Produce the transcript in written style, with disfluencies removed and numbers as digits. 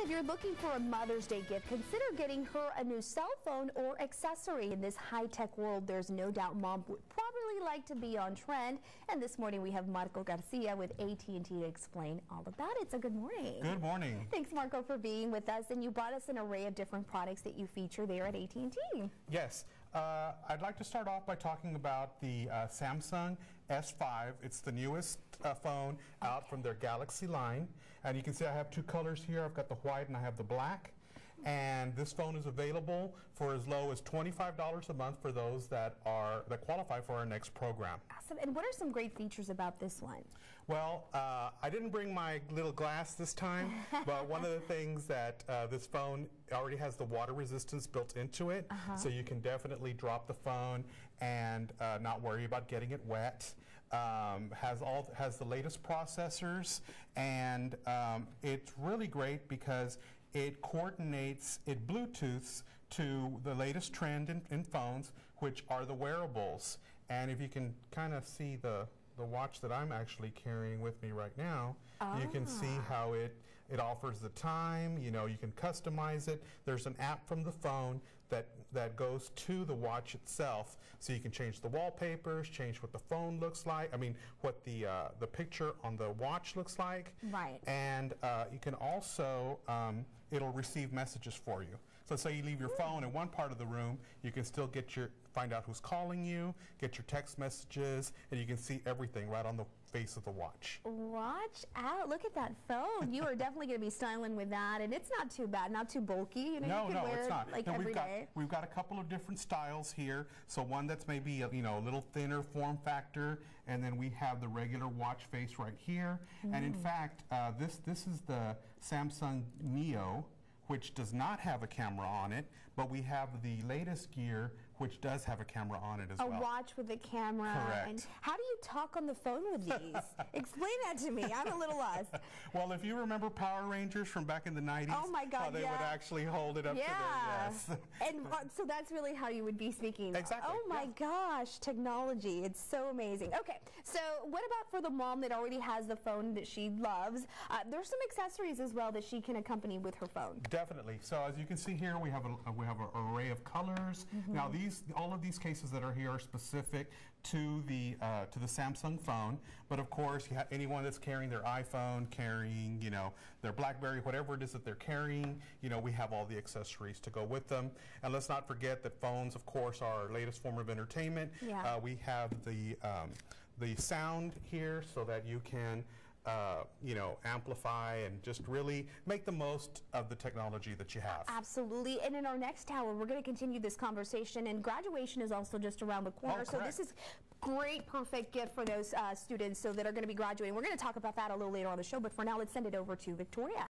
you're looking for a Mother's Day gift, consider getting her a new cell phone or accessory. In this high-tech world, there's no doubt mom would probably like to be on trend. And this morning we have Marco Garcia with AT&T to explain all about it. So good morning. Good morning. Thanks, Marco, for being with us. And you brought us an array of different products that you feature there at AT&T. Yes. I'd like to start off by talking about the Samsung S5. It's the newest phone out from their Galaxy line. And you can see I have two colors here. I've got the white and I have the black. And this phone is available for as low as $25 a month for those that qualify for our next program. Awesome. And what are some great features about this one? Well, I didn't bring my little glass this time, but one of the things that this phone already has the water resistance built into it, so you can definitely drop the phone and not worry about getting it wet. Has the latest processors, and it's really great because it coordinates, it Bluetooths to the latest trend in phones, which are the wearables. And if you can kind of see the watch that I'm actually carrying with me right now, you can see how it offers the time. You know, you can customize it. There's an app from the phone that goes to the watch itself, so you can change the wallpapers, change what the phone looks like. I mean, what the picture on the watch looks like. Right. And you can also it'll receive messages for you. So say you leave your phone in one part of the room, you can still find out who's calling you, get your text messages, and you can see everything right on the face of the watch. Watch out. Look at that phone. You are definitely going to be styling with that, and it's not too bad, not too bulky. You know, you can wear it's it not. like No, every day. We've got a couple of different styles here. So one that's maybe a little thinner form factor, and then we have the regular watch face right here. And in fact, this is the Samsung Neo, which does not have a camera on it, but we have the latest gear, which does have a camera on it as well. A watch with a camera. Correct. And how do you talk on the phone with these? Explain that to me. I'm a little lost. Well, if you remember Power Rangers from back in the 90s, oh my God, they would actually hold it up to their, yes. And so that's really how you would be speaking. Exactly. Oh my gosh, technology. It's so amazing. Okay, so what about for the mom that already has the phone that she loves? There's some accessories as well that she can accompany with her phone. Definitely. So as you can see here, we have an array of colors. Now all of these cases that are here are specific to the Samsung phone, but of course you have anyone that's carrying their iPhone, carrying their BlackBerry, whatever it is that they're carrying, we have all the accessories to go with them. And let's not forget that phones, of course, are our latest form of entertainment. Yeah. We have the sound here so that you can amplify and just really make the most of the technology that you have. Absolutely. And in our next hour, we're going to continue this conversation, and graduation is also just around the corner. So this is great, perfect gift for those students that are going to be graduating. We're going to talk about that a little later on the show, but for now, let's send it over to Victoria.